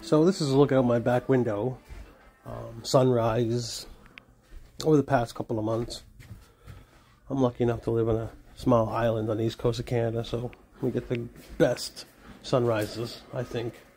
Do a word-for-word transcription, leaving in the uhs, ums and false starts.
So this is a look out my back window. Um, sunrise over the past couple of months. I'm lucky enough to live on a small island on the east coast of Canada, so we get the best sunrises, I think.